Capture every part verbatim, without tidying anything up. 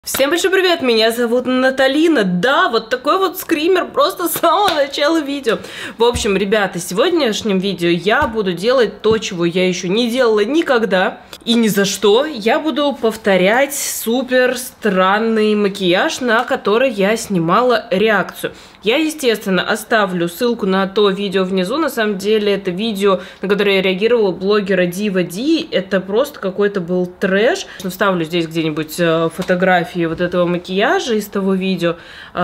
Всем большой привет, меня зовут Наталина. Да, вот такой вот скример просто с самого начала видео. В общем, ребята, в сегодняшнем видео я буду делать то, чего я еще не делала никогда и ни за что. Я буду повторять супер странный макияж, на который я снимала реакцию. Я, естественно, оставлю ссылку на то видео внизу. На самом деле, это видео, на которое я реагировала, блогера Дива Ди. Это просто какой-то был трэш. Вставлю здесь где-нибудь фотографии вот этого макияжа из того видео.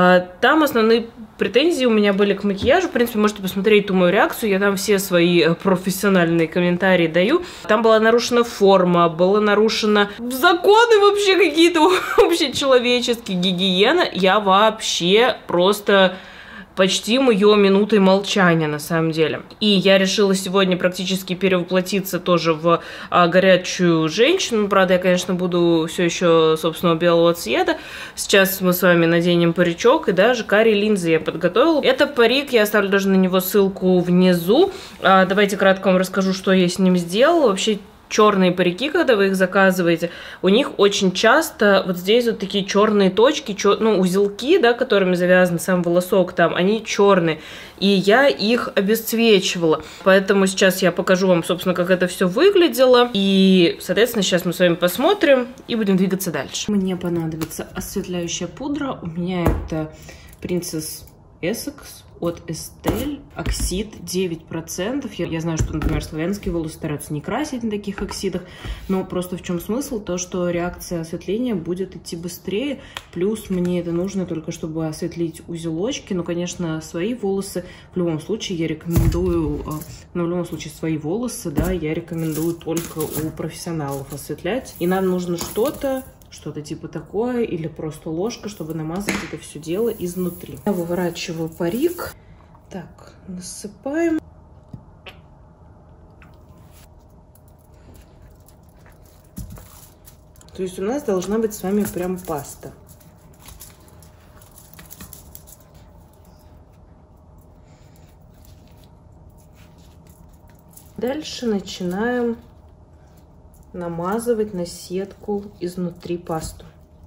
Там основные претензии у меня были к макияжу. В принципе, можете посмотреть ту мою реакцию. Я там все свои профессиональные комментарии даю. Там была нарушена форма, была нарушена законы вообще какие-то общечеловеческие, гигиена. Я вообще просто... почти ее минутой молчания, на самом деле. И я решила сегодня практически перевоплотиться тоже в а, горячую женщину. Правда, я, конечно, буду все еще собственного белого цвета. Сейчас мы с вами наденем паричок, и даже карие линзы я подготовила. Это парик, я оставлю даже на него ссылку внизу. А, давайте кратко вам расскажу, что я с ним сделала. Вообще, черные парики, когда вы их заказываете, у них очень часто вот здесь вот такие черные точки, чер... ну, узелки, да, которыми завязан сам волосок там, они черные. И я их обесцвечивала. Поэтому сейчас я покажу вам, собственно, как это все выглядело. И, соответственно, сейчас мы с вами посмотрим и будем двигаться дальше. Мне понадобится осветляющая пудра. У меня это Princess Essex от Estelle, оксид девять процентов. Я, я знаю, что, например, славянские волосы стараются не красить на таких оксидах, но просто в чем смысл? То, что реакция осветления будет идти быстрее, плюс мне это нужно только, чтобы осветлить узелочки. Но, конечно, свои волосы в любом случае я рекомендую, ну, в любом случае свои волосы, да, я рекомендую только у профессионалов осветлять. И нам нужно что-то, что-то типа такое, или просто ложка, чтобы намазать это все дело изнутри. Я выворачиваю парик. Так, насыпаем. То есть у нас должна быть с вами прям паста. Дальше начинаем намазывать на сетку изнутри пасту.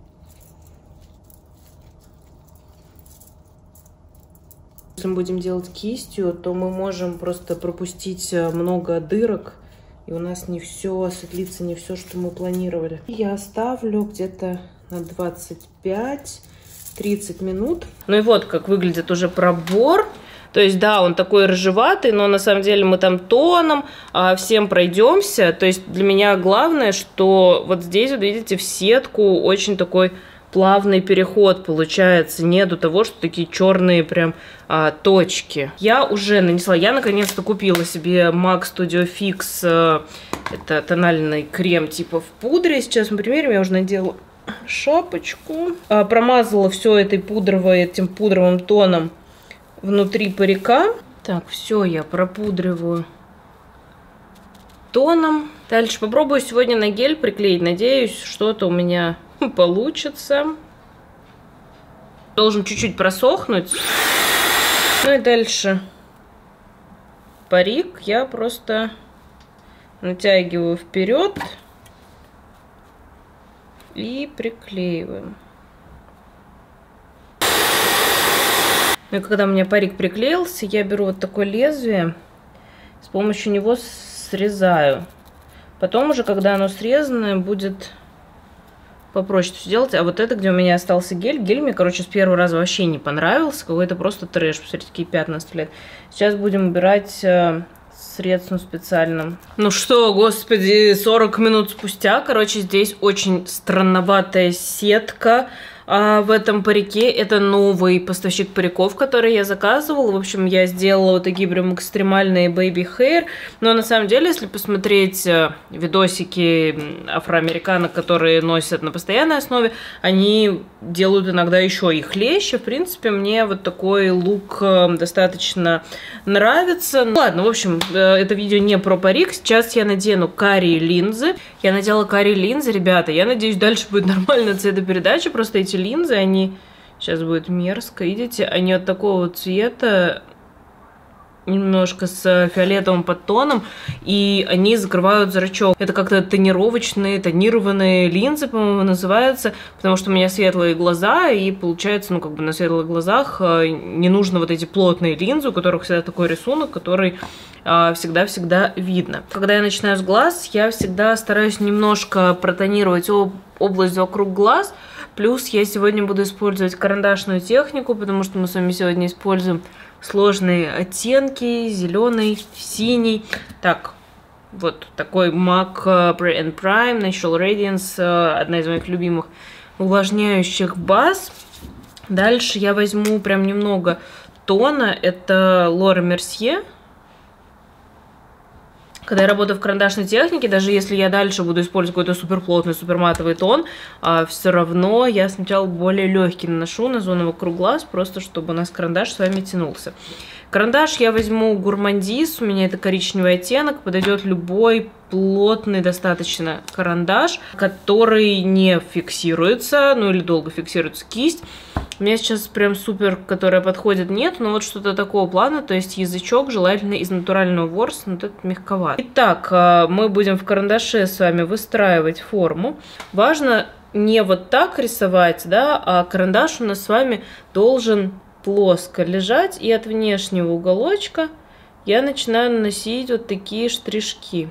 Если мы будем делать кистью, то мы можем просто пропустить много дырок, и у нас не все осветлится, не все, что мы планировали. Я оставлю где-то на двадцать пять тридцать минут. Ну и вот как выглядит уже пробор. То есть, да, он такой рыжеватый, но на самом деле мы там тоном а, всем пройдемся. То есть, для меня главное, что вот здесь, вот видите, в сетку очень такой плавный переход получается. Нету того, что такие черные прям а, точки. Я уже нанесла, я наконец-то купила себе MAC Studio Fix. А, это тональный крем типа в пудре. Сейчас мы примерим, я уже надела шапочку. А, промазала все этой пудровой, этим пудровым тоном внутри парика. Так, все, я пропудриваю тоном. Дальше попробую сегодня на гель приклеить. Надеюсь, что-то у меня получится. Должен чуть-чуть просохнуть. Ну и дальше парик я просто натягиваю вперед и приклеиваю. Ну и когда у меня парик приклеился, я беру вот такое лезвие, с помощью него срезаю. Потом уже, когда оно срезанное, будет попроще все делать. А вот это, где у меня остался гель, гель мне, короче, с первого раза вообще не понравился. Какой-то просто трэш. Посмотрите, какие пятна оставляет. Сейчас будем убирать э, средством специальным. Ну что, господи, сорок минут спустя, короче, здесь очень странноватая сетка. А в этом парике это новый поставщик париков, который я заказывала. В общем, я сделала вот такие прям экстремальные baby hair. Но на самом деле, если посмотреть видосики афроамериканок, которые носят на постоянной основе, они делают иногда еще и хлеще. В принципе, мне вот такой лук достаточно нравится. Ну, ладно, в общем, это видео не про парик. Сейчас я надену карие линзы. Я надела карие линзы, ребята. Я надеюсь, дальше будет нормальная цветопередача. Просто эти линзы, они... Сейчас будет мерзко, видите? Они вот такого цвета. немножко с фиолетовым подтоном, и они закрывают зрачок. Это как-то тонировочные, тонированные линзы, по-моему, называются, потому что у меня светлые глаза, и получается, ну, как бы на светлых глазах не нужно вот эти плотные линзы, у которых всегда такой рисунок, который всегда-всегда видно. Когда я начинаю с глаз, я всегда стараюсь немножко протонировать область вокруг глаз, плюс я сегодня буду использовать карандашную технику, потому что мы с вами сегодня используем сложные оттенки, зеленый, синий. Так, вот такой мак and Prime Natural Radiance, одна из моих любимых увлажняющих баз. Дальше я возьму прям немного тона, это Laura Mercier. Когда я работаю в карандашной технике, даже если я дальше буду использовать какой-то суперплотный, суперматовый тон, а, все равно я сначала более легкий наношу на зону вокруг глаз, просто чтобы у нас карандаш с вами тянулся. Карандаш я возьму Gourmandise, у меня это коричневый оттенок, подойдет любой плотный достаточно карандаш, который не фиксируется, ну или долго фиксируется кисть. У меня сейчас прям супер, которая подходит, нет, но вот что-то такого плана, то есть язычок желательно из натурального ворса, но вот это мягковато. Итак, мы будем в карандаше с вами выстраивать форму. Важно не вот так рисовать, да, а карандаш у нас с вами должен плоско лежать, и от внешнего уголочка я начинаю наносить вот такие штришки,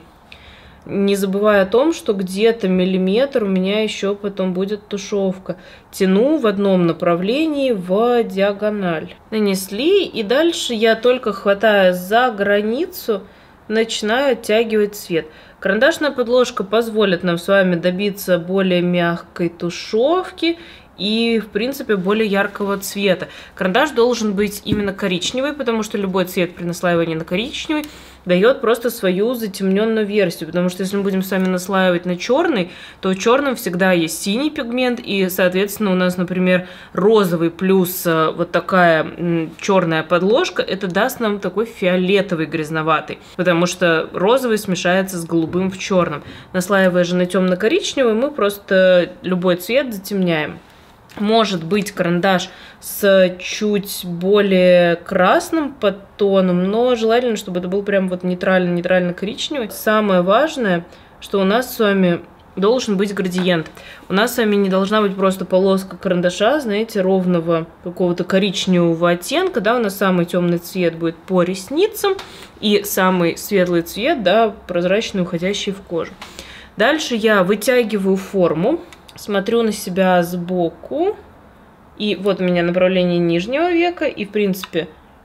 не забывая о том, что где-то миллиметр у меня еще потом будет тушевка. Тяну в одном направлении в диагональ. Нанесли, и дальше я, только хватая за границу, начинаю оттягивать цвет. Карандашная подложка позволит нам с вами добиться более мягкой тушевки и, в принципе, более яркого цвета. Карандаш должен быть именно коричневый, потому что любой цвет при наслаивании на коричневый дает просто свою затемненную версию, потому что если мы будем с вами наслаивать на черный, то в черном всегда есть синий пигмент, и, соответственно, у нас, например, розовый плюс вот такая черная подложка, это даст нам такой фиолетовый грязноватый, потому что розовый смешается с голубым в черном. Наслаивая же на темно-коричневый, мы просто любой цвет затемняем. Может быть карандаш с чуть более красным подтоном, но желательно, чтобы это был прям вот нейтрально-нейтрально-коричневый. Самое важное, что у нас с вами должен быть градиент. У нас с вами не должна быть просто полоска карандаша, знаете, ровного какого-то коричневого оттенка, да, у нас самый темный цвет будет по ресницам и самый светлый цвет, да, прозрачный, уходящий в кожу. Дальше я вытягиваю форму. Смотрю на себя сбоку, и вот у меня направление нижнего века, и, в принципе,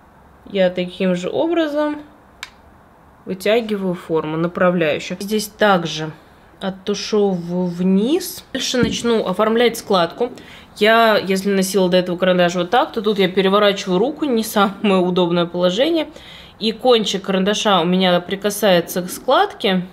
я таким же образом вытягиваю форму направляющую. Здесь также оттушевываю вниз. Дальше начну оформлять складку. Я, если носила до этого карандаш вот так, то тут я переворачиваю руку, не самое удобное положение, и кончик карандаша у меня прикасается к складке.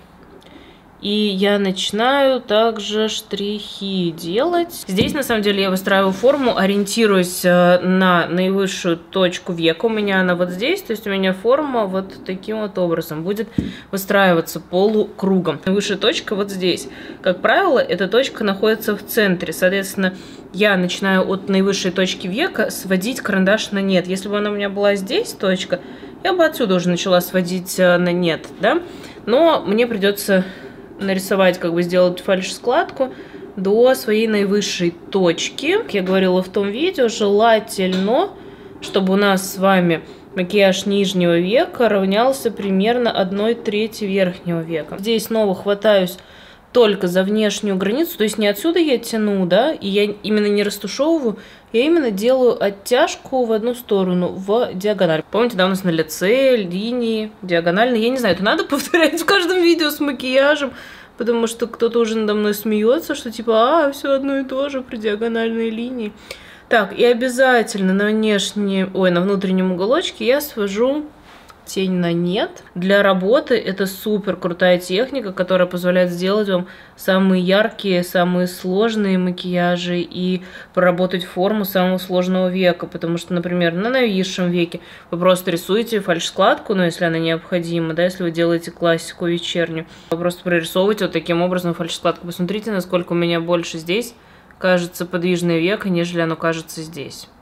И я начинаю также штрихи делать. Здесь, на самом деле, я выстраиваю форму, ориентируясь на наивысшую точку века. У меня она вот здесь, то есть у меня форма вот таким вот образом будет выстраиваться полукругом. Наивысшая точка вот здесь. Как правило, эта точка находится в центре. Соответственно, я начинаю от наивысшей точки века сводить карандаш на нет. Если бы она у меня была здесь, точка, я бы отсюда уже начала сводить на нет, да? Но мне придется нарисовать, как бы сделать фальш-складку до своей наивысшей точки. Как я говорила в том видео, желательно, чтобы у нас с вами макияж нижнего века равнялся примерно одной трети верхнего века. Здесь снова хватаюсь только за внешнюю границу, то есть не отсюда я тяну, да, и я именно не растушевываю, я именно делаю оттяжку в одну сторону, в диагональ. Помните, да, у нас на лице линии диагональные, я не знаю, это надо повторять в каждом видео с макияжем, потому что кто-то уже надо мной смеется, что типа, а, все одно и то же при диагональной линии. Так, и обязательно на внешнем, ой, на внутреннем уголочке я свожу тень на нет. Для работы это супер крутая техника, которая позволяет сделать вам самые яркие, самые сложные макияжи и проработать форму самого сложного века. Потому что, например, на нависшем веке вы просто рисуете фальш-складку, ну, если она необходима, да, если вы делаете классику вечернюю, вы просто прорисовываете вот таким образом фальш-складку. Посмотрите, насколько у меня больше здесь кажется подвижное веко, нежели оно кажется здесь.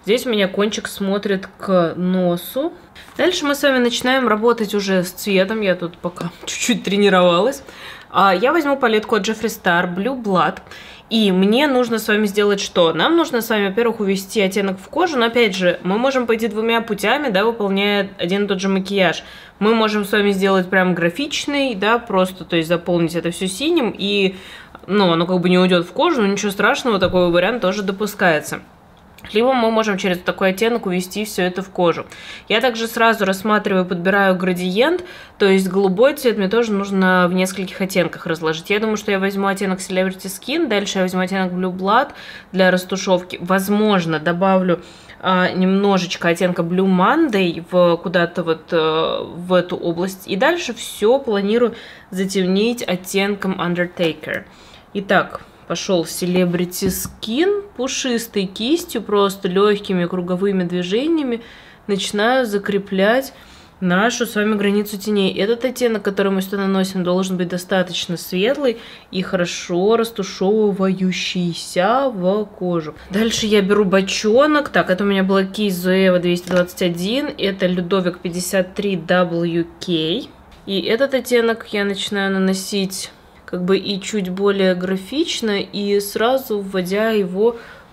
Здесь у меня кончик смотрит к носу. Дальше мы с вами начинаем работать уже с цветом. Я тут пока чуть-чуть тренировалась. Я возьму палетку от Jeffree Star Blue Blood. И мне нужно с вами сделать что? Нам нужно с вами, во-первых, увести оттенок в кожу, но опять же, мы можем пойти двумя путями, да, выполняя один и тот же макияж. Мы можем с вами сделать прям графичный, да, просто, то есть заполнить это все синим, и, ну, оно как бы не уйдет в кожу, но ничего страшного, такой вариант тоже допускается. Либо мы можем через такой оттенок увести все это в кожу. Я также сразу рассматриваю, подбираю градиент, то есть голубой цвет мне тоже нужно в нескольких оттенках разложить. Я думаю, что я возьму оттенок Celebrity Skin, дальше я возьму оттенок Blue Blood для растушевки. Возможно, добавлю а, немножечко оттенка Blue Monday в, куда-то вот а, в эту область. И дальше все планирую затемнить оттенком Undertaker. Итак, пошел Celebrity Skin, пушистой кистью, просто легкими круговыми движениями начинаю закреплять нашу с вами границу теней. Этот оттенок, который мы сюда наносим, должен быть достаточно светлый и хорошо растушевывающийся в кожу. Дальше я беру бочонок. Так, это у меня была кисть Zoeva двести двадцать один, это Ludovic пятьдесят три дабл ю кей. И этот оттенок я начинаю наносить как бы и чуть более графично, и сразу вводя его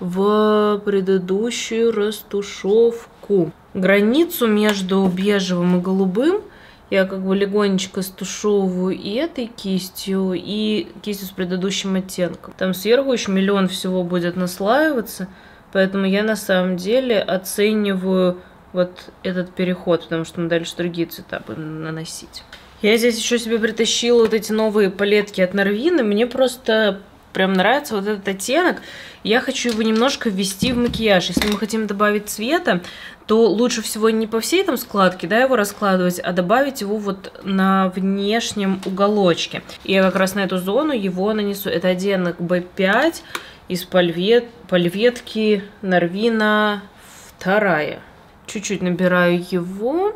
в предыдущую растушевку. Границу между бежевым и голубым я как бы легонечко стушевываю и этой кистью, и кистью с предыдущим оттенком. Там сверху еще миллион всего будет наслаиваться, поэтому я на самом деле оцениваю вот этот переход, потому что мы дальше другие цвета будем наносить. Я здесь еще себе притащила вот эти новые палетки от Narvina. Мне просто прям нравится вот этот оттенок. Я хочу его немножко ввести в макияж. Если мы хотим добавить цвета, то лучше всего не по всей там складке, да, его раскладывать, а добавить его вот на внешнем уголочке. И я как раз на эту зону его нанесу. Это оттенок би пять из пальвет... пальветки Narvina вторая. Чуть-чуть набираю его.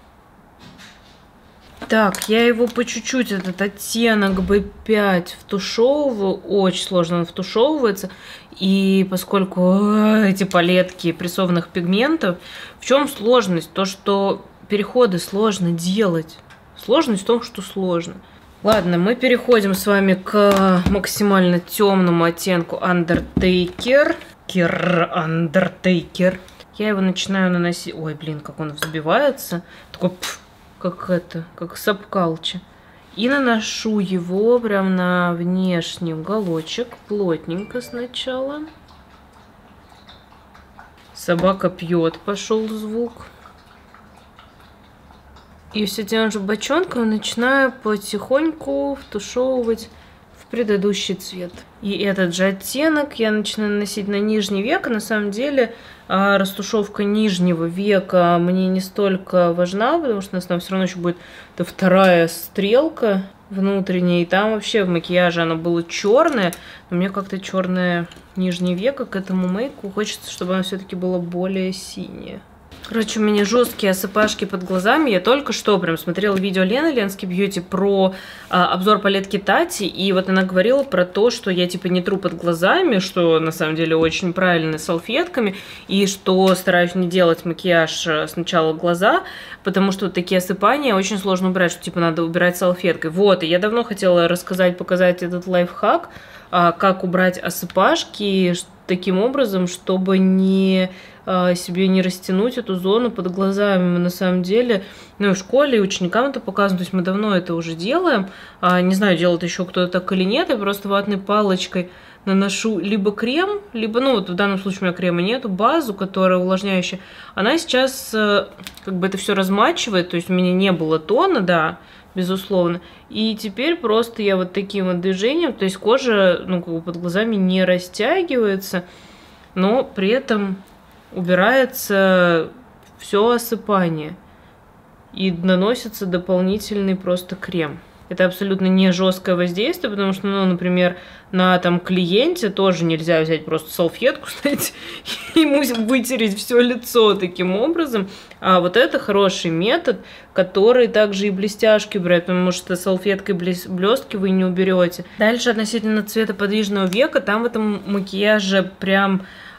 Так, я его по чуть-чуть, этот оттенок би пять втушевываю. Очень сложно он втушевывается. И поскольку эти палетки прессованных пигментов, в чем сложность? То, что переходы сложно делать. Сложность в том, что сложно. Ладно, мы переходим с вами к максимально темному оттенку Undertaker. Кир Undertaker. Я его начинаю наносить... Ой, блин, как он взбивается. Такой... Пф, как это, как сапкалча. И наношу его прям на внешний уголочек, плотненько сначала. Собака пьет, пошел звук. И все тем же бочонком начинаю потихоньку втушевывать в предыдущий цвет. И этот же оттенок я начинаю наносить на нижний век. На самом деле а растушевка нижнего века мне не столько важна, потому что у нас там все равно еще будет эта вторая стрелка внутренняя. И там вообще в макияже она была черная. Но мне как-то черное нижнее веко к этому мейку хочется, чтобы оно все-таки было более синее. Короче, у меня жесткие осыпашки под глазами. Я только что прям смотрела видео Лены Ленски Бьюти про а, обзор палетки Тати. И вот она говорила про то, что я типа не тру под глазами, что на самом деле очень правильно салфетками. И что стараюсь не делать макияж сначала глаза, потому что вот такие осыпания очень сложно убирать, что типа надо убирать салфеткой. Вот, и я давно хотела рассказать, показать этот лайфхак, а, как убрать осыпашки таким образом, чтобы не... себе не растянуть эту зону под глазами. Мы на самом деле, ну и в школе, и ученикам это показывают, то есть мы давно это уже делаем. А, не знаю, делает еще кто-то так или нет, я просто ватной палочкой наношу либо крем, либо, ну вот в данном случае у меня крема нету, базу, которая увлажняющая. Она сейчас как бы это все размачивает, то есть у меня не было тона, да, безусловно. И теперь просто я вот таким вот движением, то есть кожа, ну, как бы под глазами не растягивается, но при этом убирается все осыпание и наносится дополнительный просто крем. Это абсолютно не жесткое воздействие, потому что, ну, например, на там клиенте тоже нельзя взять просто салфетку, знаете, и ему вытереть все лицо таким образом. А вот это хороший метод, который также и блестяшки убирает, потому что салфеткой блестки вы не уберете. Дальше относительно цвета подвижного века, там в этом макияже прям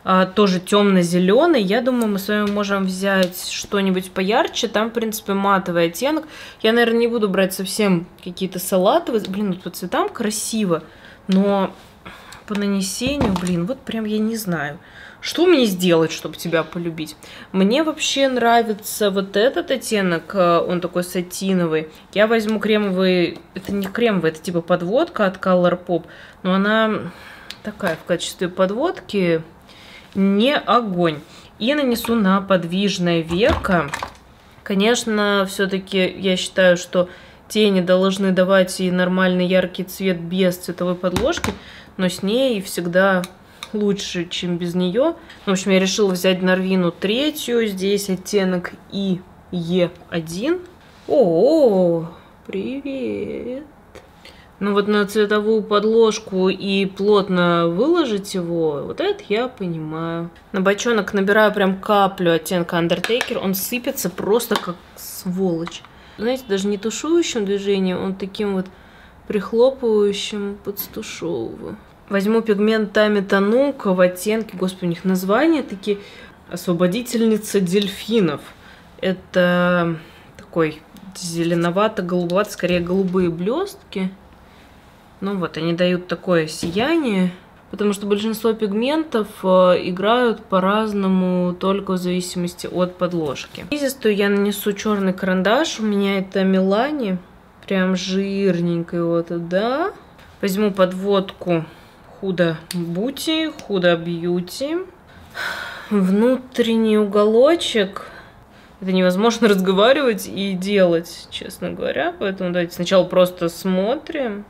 а, тоже темно-зеленый. Я думаю, мы с вами можем взять что-нибудь поярче. Там, в принципе, матовый оттенок. Я, наверное, не буду брать совсем какие-то салатовые. Блин, вот по цветам красиво, но по нанесению, блин, вот прям я не знаю. Что мне сделать, чтобы тебя полюбить? Мне вообще нравится вот этот оттенок, он такой сатиновый. Я возьму кремовый, это не кремовый, это типа подводка от Colourpop, но она такая в качестве подводки не огонь. И нанесу на подвижное веко. Конечно, все-таки я считаю, что тени должны давать и нормальный яркий цвет без цветовой подложки, но с ней всегда лучше, чем без нее. В общем, я решила взять Нарвину третью. Здесь оттенок И Е один. О, привет! Ну вот на цветовую подложку и плотно выложить его, вот это я понимаю. На бочонок набираю прям каплю оттенка Undertaker. Он сыпется просто как сволочь. Знаете, даже не тушующим движением, он таким вот прихлопывающим подстушевываю. Возьму пигмент Тами Танука в оттенке, господи, у них названия такие, освободительница дельфинов. Это такой зеленовато-голубоватый, скорее голубые блестки. Ну вот, они дают такое сияние, потому что большинство пигментов играют по-разному, только в зависимости от подложки. Слизистую я нанесу черный карандаш, у меня это Милани, прям жирненький вот, да. Возьму подводку Huda Beauty, Huda Beauty. Внутренний уголочек. Это невозможно разговаривать и делать, честно говоря. Поэтому давайте сначала просто смотрим.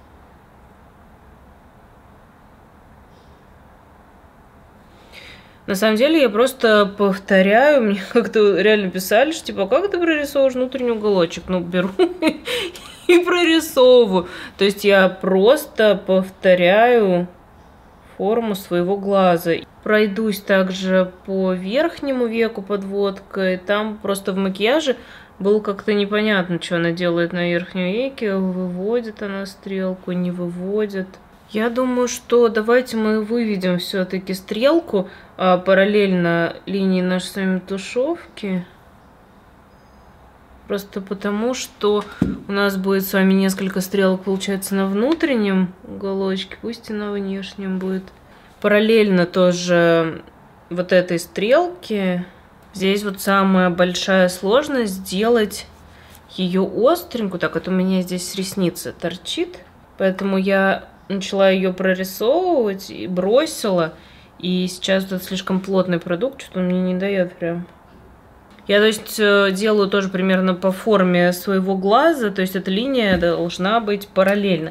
На самом деле я просто повторяю. Мне как-то реально писали, что типа, как ты прорисовываешь внутренний уголочек? Ну, беру и прорисовываю. То есть я просто повторяю форму своего глаза. Пройдусь также по верхнему веку подводкой. Там просто в макияже было как-то непонятно, что она делает на верхнем веке. Выводит она стрелку, не выводит. Я думаю, что давайте мы выведем все-таки стрелку а, параллельно линии нашей с вами тушевки. Просто потому, что у нас будет с вами несколько стрелок, получается, на внутреннем уголочке, пусть и на внешнем будет. Параллельно тоже вот этой стрелке. Здесь вот самая большая сложность сделать ее остренькую. Так, это у меня здесь ресница торчит, поэтому я начала ее прорисовывать и бросила. И сейчас тут слишком плотный продукт, что-то он мне не дает прям. Я, то есть, делаю тоже примерно по форме своего глаза, то есть эта линия должна быть параллельно.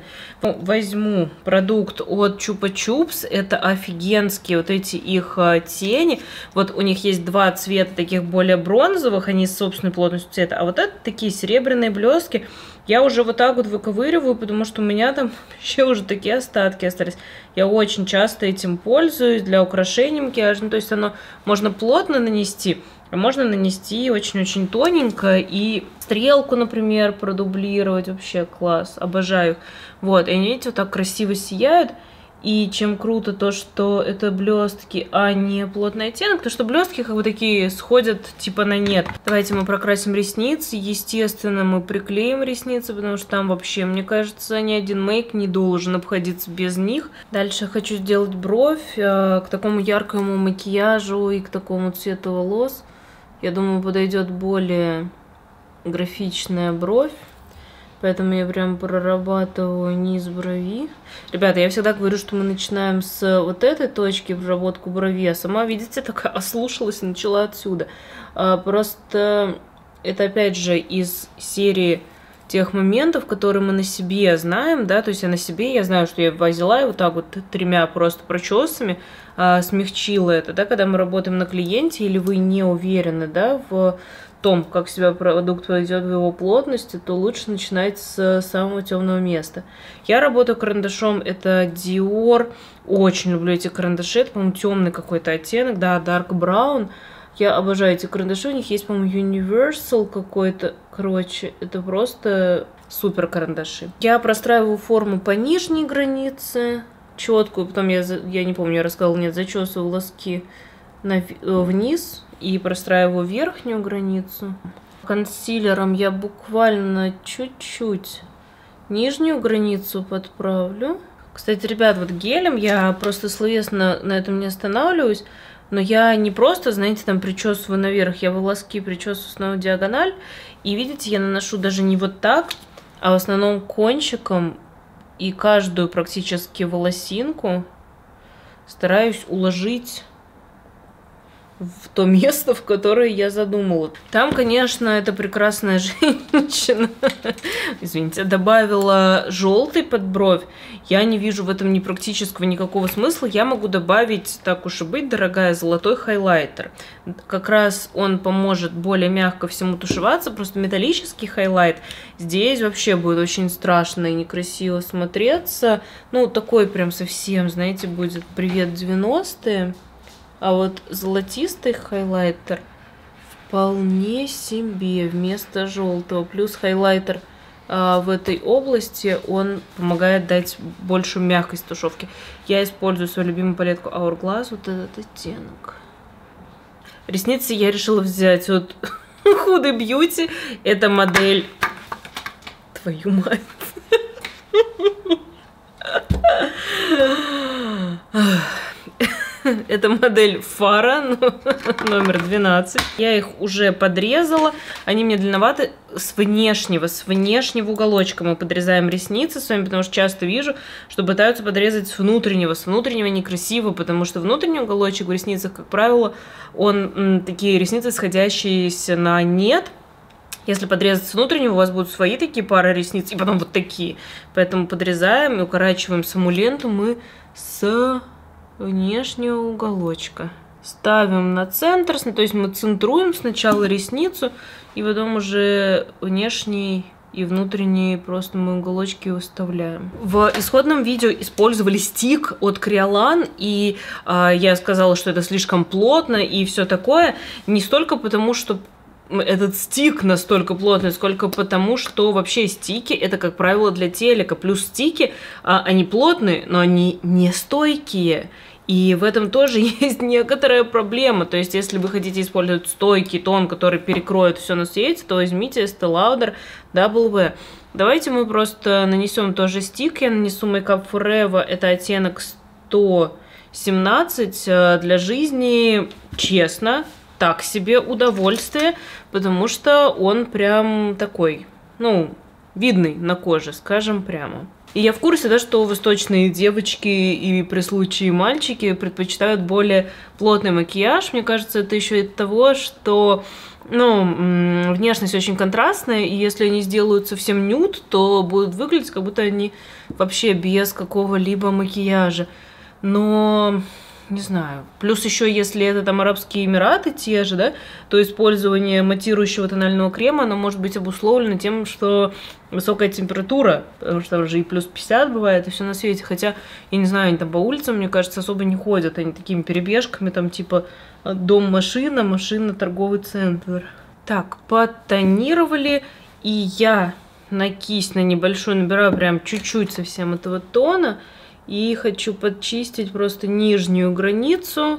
Возьму продукт от Чупа Чупс, это офигенские вот эти их тени. Вот у них есть два цвета таких более бронзовых, они с собственной плотностью цвета, а вот это такие серебряные блестки. Я уже вот так вот выковыриваю, потому что у меня там вообще уже такие остатки остались. Я очень часто этим пользуюсь для украшения макияжа, то есть оно можно плотно нанести, можно нанести очень-очень тоненько и стрелку, например, продублировать. Вообще класс, обожаю их. Вот, и они, видите, вот так красиво сияют. И чем круто то, что это блестки, а не плотный оттенок, то что блестки как бы такие сходят типа на нет. Давайте мы прокрасим ресницы. Естественно, мы приклеим ресницы, потому что там вообще, мне кажется, ни один мейк не должен обходиться без них. Дальше хочу сделать бровь э, к такому яркому макияжу и к такому цвету волос. Я думаю, подойдет более графичная бровь. Поэтому я прям прорабатываю низ брови. Ребята, я всегда говорю, что мы начинаем с вот этой точки проработку брови. А сама, видите, такая ослушалась и начала отсюда. А, просто это, опять же, из серии тех моментов, которые мы на себе знаем, да. То есть я на себе, я знаю, что я взяла и вот так вот тремя просто прочесами а, смягчила это, да. Когда мы работаем на клиенте или вы не уверены, да, в том, как себя продукт поведет в его плотности, то лучше начинать с самого темного места. Я работаю карандашом, это Dior. Очень люблю эти карандаши. Это, по-моему, темный какой-то оттенок, да, Dark Brown. Я обожаю эти карандаши. У них есть, по-моему, Universal какой-то. Короче, это просто супер карандаши. Я простраиваю форму по нижней границе, четкую, потом я, я не помню, я рассказывала, нет, зачесываю волоски на, вниз и простраиваю верхнюю границу. Консилером я буквально чуть-чуть нижнюю границу подправлю. Кстати, ребят, вот гелем я просто словесно на этом не останавливаюсь, но я не просто, знаете, там причесываю наверх, я волоски причесываю снова диагональ, и видите, я наношу даже не вот так, а в основном кончиком, и каждую практически волосинку стараюсь уложить в то место, в которое я задумала. Там, конечно, эта прекрасная женщина, извините, добавила желтый под бровь. Я не вижу в этом ни практического никакого смысла. Я могу добавить, так уж и быть, дорогая, золотой хайлайтер. Как раз он поможет более мягко всему тушеваться. Просто металлический хайлайт здесь вообще будет очень страшно и некрасиво смотреться. Ну, такой прям совсем, знаете, будет привет девяностые. А вот золотистый хайлайтер вполне себе вместо желтого. Плюс хайлайтер а, в этой области, он помогает дать большую мягкость тушевки. Я использую свою любимую палетку Hourglass, вот этот оттенок. Ресницы я решила взять от Huda Beauty. Это модель... Твою мать. Это модель Фара номер двенадцать. Я их уже подрезала. Они мне длинноваты с внешнего, с внешнего уголочка. Мы подрезаем ресницы с вами, потому что часто вижу, что пытаются подрезать с внутреннего. С внутреннего некрасиво, потому что внутренний уголочек в ресницах, как правило, он м, такие ресницы, сходящиеся на нет. Если подрезать с внутреннего, у вас будут свои такие пары ресниц, и потом вот такие. Поэтому подрезаем и укорачиваем саму ленту мы с... внешнего уголочка. Ставим на центр, то есть мы центруем сначала ресницу, и потом уже внешний и внутренние просто мы уголочки выставляем. В исходном видео использовали стик от Kryolan, и э, я сказала, что это слишком плотно и все такое, не столько потому, что этот стик настолько плотный, сколько потому, что вообще стики это, как правило, для телека. Плюс стики, а, они плотные, но они не стойкие. И в этом тоже есть некоторая проблема. То есть, если вы хотите использовать стойкий тон, который перекроет все на свете, то возьмите Estee Lauder дабл ю. Давайте мы просто нанесем тоже стик. Я нанесу Makeup Forever. Это оттенок сто семнадцать. Для жизни, честно, так себе удовольствие, потому что он прям такой, ну, видный на коже, скажем прямо. И я в курсе, да, что восточные девочки и при случае мальчики предпочитают более плотный макияж. Мне кажется, это еще и от того, что, ну, внешность очень контрастная, и если они сделают совсем нюд, то будут выглядеть, как будто они вообще без какого-либо макияжа. Но... не знаю. Плюс еще, если это там Арабские Эмираты те же, да, то использование матирующего тонального крема, оно может быть обусловлено тем, что высокая температура, потому что там же и плюс пятьдесят бывает, и все на свете. Хотя, я не знаю, они там по улицам, мне кажется, особо не ходят. Они такими перебежками, там типа дом-машина, машина-торговый центр. Так, подтонировали, и я на кисть, на небольшую набираю прям чуть-чуть совсем этого тона. И хочу подчистить просто нижнюю границу,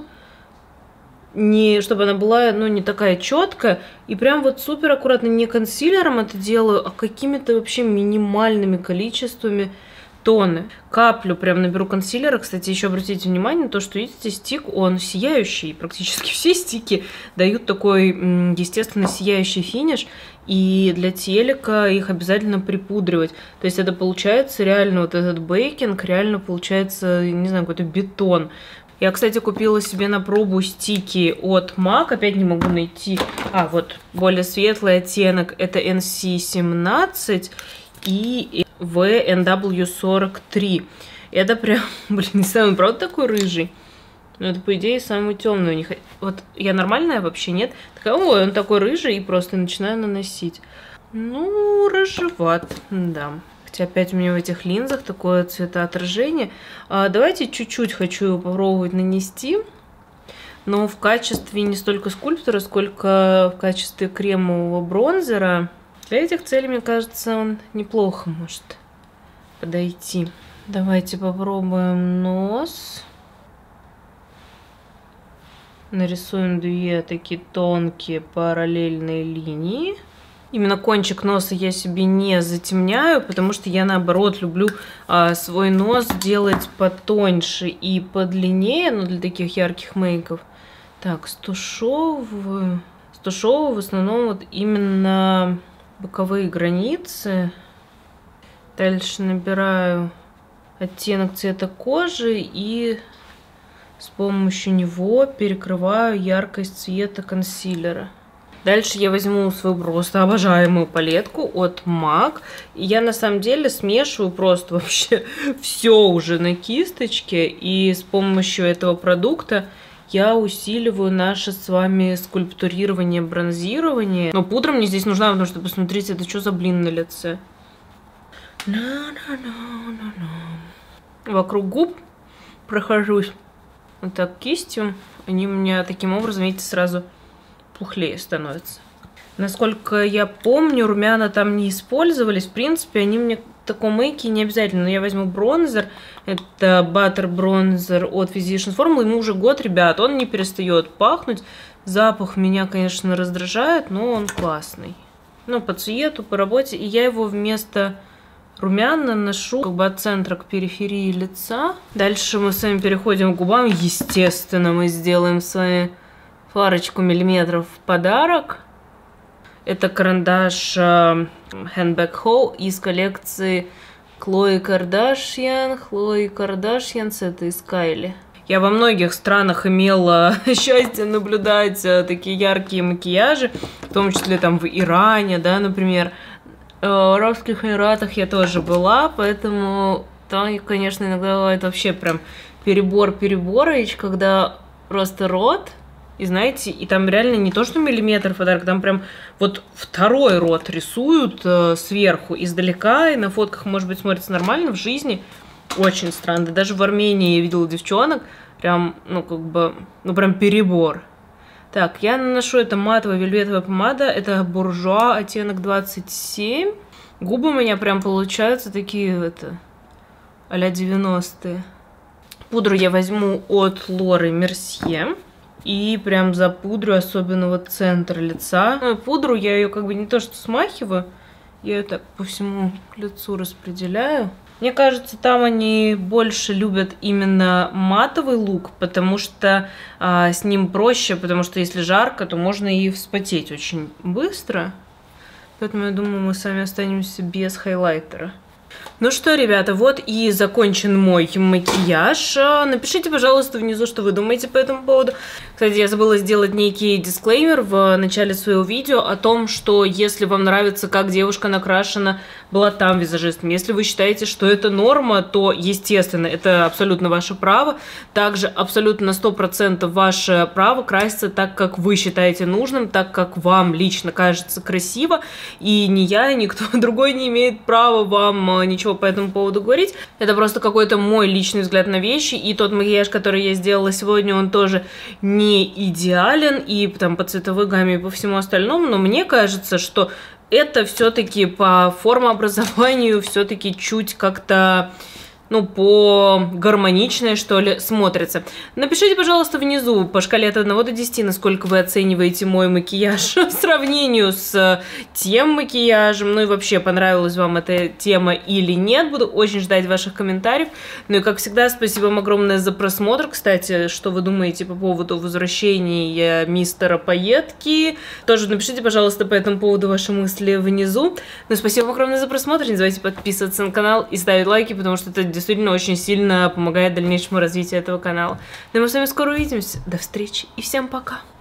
не, чтобы она была, ну, не такая четкая. И прям вот супер аккуратно, не консилером это делаю, а какими-то вообще минимальными количествами тоны. Каплю прям наберу консилера. Кстати, еще обратите внимание на то, что, видите, стик, он сияющий. Практически все стики дают такой, естественно, сияющий финиш. И для телека их обязательно припудривать. То есть это получается реально вот этот бейкинг, реально получается, не знаю, какой-то бетон. Я, кстати, купила себе на пробу стики от мак. Опять не могу найти. А, вот, более светлый оттенок. Это эн си семнадцать и ви эн дабл ю сорок три. Это прям, блин, не знаю, он правда такой рыжий? Ну, это, по идее, самый темный у них. Вот я нормальная вообще, нет? Такая, ой, он такой рыжий, и просто начинаю наносить. Ну, рыжеват, да. Хотя опять у меня в этих линзах такое цветоотражение. А, давайте чуть-чуть хочу его попробовать нанести. Но в качестве не столько скульптора, сколько в качестве кремового бронзера. Для этих целей, мне кажется, он неплохо может подойти. Давайте попробуем нос. Нарисуем две такие тонкие параллельные линии. Именно кончик носа я себе не затемняю, потому что я, наоборот, люблю а, свой нос делать потоньше и подлиннее, но для таких ярких мейков. Так, стушевываю. Стушевываю в основном вот именно боковые границы. Дальше набираю оттенок цвета кожи и с помощью него перекрываю яркость цвета консилера. Дальше я возьму свою просто обожаемую палетку от мак. И я на самом деле смешиваю просто вообще все уже на кисточке. И с помощью этого продукта я усиливаю наше с вами скульптурирование, бронзирование. Но пудра мне здесь нужна, потому что, посмотрите, это что за блин на лице. Вокруг губ прохожусь вот так кистью. Они у меня таким образом, видите, сразу пухлее становятся. Насколько я помню, румяна там не использовались. В принципе, они мне в таком мейке не обязательно. Но я возьму бронзер. Это Butter бронзер от Physicians Formula. Ему уже год, ребят. Он не перестает пахнуть. Запах меня, конечно, раздражает, но он классный. Ну, по цвету, по работе. И я его вместо румян наношу как бы от центра к периферии лица. Дальше мы с вами переходим к губам. Естественно, мы сделаем с вами парочку миллиметров в подарок. Это карандаш uh, Handbag How из коллекции Khloe Kardashian. Khloe Kardashian, это из Кайли. Я во многих странах имела счастье наблюдать uh, такие яркие макияжи, в том числе там в Иране, да, например. Uh, в Арабских Эмиратах я тоже была, поэтому там, конечно, иногда бывает вообще прям перебор-переборыч, когда просто рот. И знаете, и там реально не то, что миллиметр подарок, там прям вот второй рот рисуют э, сверху, издалека, и на фотках, может быть, смотрится нормально, в жизни очень странно. Даже в Армении я видела девчонок, прям, ну, как бы, ну, прям перебор. Так, я наношу, это матовая вельветовая помада, это Буржуа, оттенок двадцать семь. Губы у меня прям получаются такие, это, а-ля девяностые. Пудру я возьму от Лоры Мерсье. И прям запудрю, особенно вот центр лица. Ну, пудру я ее как бы не то что смахиваю, я ее так по всему лицу распределяю. Мне кажется, там они больше любят именно матовый лук, потому что а, с ним проще, потому что если жарко, то можно и вспотеть очень быстро. Поэтому я думаю, мы с вами останемся без хайлайтера. Ну что, ребята, вот и закончен мой макияж. Напишите, пожалуйста, внизу, что вы думаете по этому поводу. Кстати, я забыла сделать некий дисклеймер в начале своего видео о том, что если вам нравится, как девушка накрашена блатом визажистом, если вы считаете, что это норма, то, естественно, это абсолютно ваше право. Также абсолютно на сто процентов ваше право краситься так, как вы считаете нужным, так, как вам лично кажется красиво. И ни я, ни кто другой не имеет права вам ничего по этому поводу говорить. Это просто какой-то мой личный взгляд на вещи. И тот макияж, который я сделала сегодня, он тоже не идеален. И там по цветовой гамме и по всему остальному. Но мне кажется, что это все-таки по формообразованию все-таки чуть как-то, ну, по гармоничное, что ли, смотрится. Напишите, пожалуйста, внизу по шкале от одного до десяти, насколько вы оцениваете мой макияж в сравнении с тем макияжем. Ну и вообще, понравилась вам эта тема или нет. Буду очень ждать ваших комментариев. Ну и, как всегда, спасибо вам огромное за просмотр. Кстати, что вы думаете по поводу возвращения мистера Пайетки? Тоже напишите, пожалуйста, по этому поводу ваши мысли внизу. Ну, спасибо вам огромное за просмотр. Не забывайте подписываться на канал и ставить лайки, потому что это действительно очень сильно помогает дальнейшему развитию этого канала. Ну и мы с вами скоро увидимся. До встречи и всем пока!